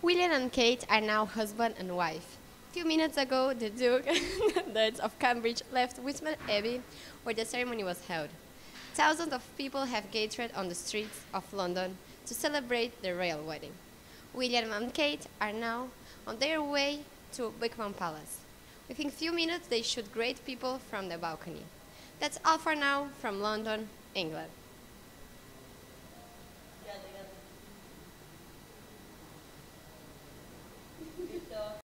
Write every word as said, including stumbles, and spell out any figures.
William and Kate are now husband and wife. A few minutes ago, the Duke and the Duchess of Cambridge left Westminster Abbey, where the ceremony was held. Thousands of people have gathered on the streets of London to celebrate the royal wedding. William and Kate are now on their way to Buckingham Palace. Within a few minutes, they should greet people from the balcony. That's all for now from London, England.